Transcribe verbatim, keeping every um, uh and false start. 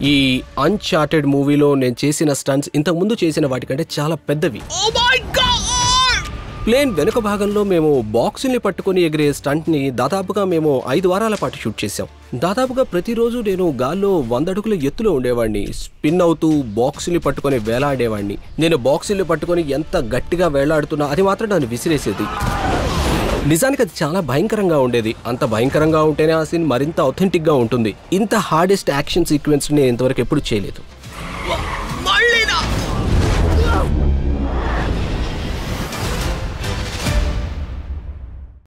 ఈ అన్‌చార్టెడ్ మూవీలో నేను చేసిన స్టంట్స్ ఇంతకు ముందు చేసిన వాటికంటే చాలా పెద్దవి. ప్లేన్ వెనుక భాగంలో మేము బాక్సుల్ని పట్టుకుని ఎగిరే స్టంట్ని దాదాపుగా మేము ఐదు వారాల పాటు షూట్ చేశాం. దాదాపుగా ప్రతిరోజు నేను గాల్లో వంద అడుగుల ఎత్తులో ఉండేవాడిని. స్పిన్ అవుతూ బాక్సుల్ని పట్టుకొని వేలాడేవాడిని. నేను బాక్సుల్ని పట్టుకొని ఎంత గట్టిగా వేలాడుతున్నా అది మాత్రం నన్ను విసిరేసేది. నిజానికి అది చాలా భయంకరంగా ఉండేది. అంత భయంకరంగా ఉంటేనే ఆ సీన్ మరింత అథెంటిక్గా ఉంటుంది. ఇంత హార్డెస్ట్ యాక్షన్ సీక్వెన్స్ నేను ఇంతవరకు ఎప్పుడు చేయలేదు.